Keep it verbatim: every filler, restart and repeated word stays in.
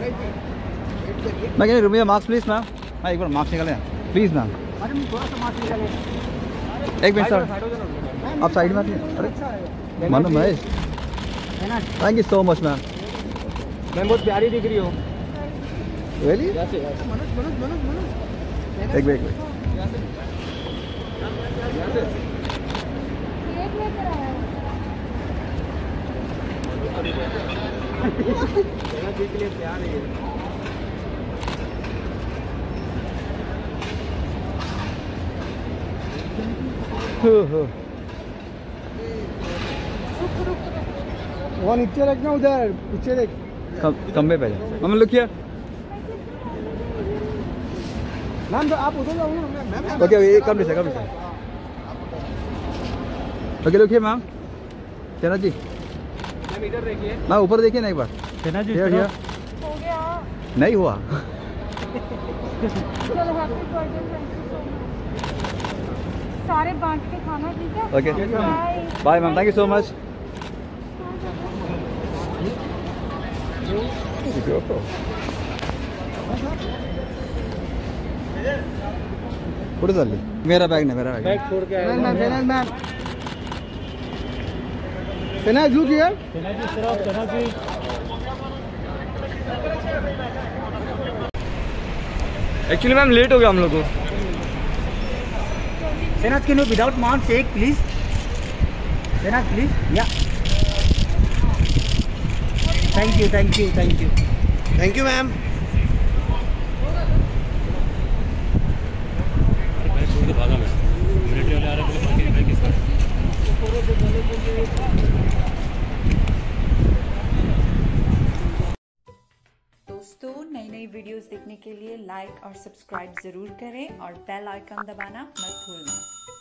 मैं कह रही मार्क्स प्लीज मैम। हाँ एक बार मार्क्स निकालें प्लीज मैम। एक मिनट सर, आप साइड में आते। अरे मानो Mahesh, thank you so much ma'am. Ma'am बहुत प्यारी दिख रही हो। रियली? एक मिनट के लिए प्यार है। वो नीचे रखना, उधर पीछे देख। कम पे पहले मम्मी लुक हियर। मैम तो आप उधर जाओ ना मैम। ओके ये कम से कम से। Okay look here ma'am. Sena ji ma'am इधर देखिए। मैम ऊपर देखिए ना एक बार। सेना जी हियर हियर। हो गया नहीं हुआ। चलो happy birthday, thank you so much. सारे बांट के खाना, ठीक है? Okay bye bye ma'am, thank you so much. कुठे चालली? मेरा बैग नाही, मेरा बैग बैग छोड़ के आए। Ma'am ma'am ma'am Sena look here. Sena ji सिर्फ सेना जी। एक्चुअली मैम लेट हो गया हम लोग को। Senath can you without mask एक प्लीज? सेनाथ प्लीज। या thank you thank you thank you thank you ma'am. दोस्तों नई नई वीडियोस देखने के लिए लाइक और सब्सक्राइब जरूर करें और बेल आइकन दबाना मत भूलना।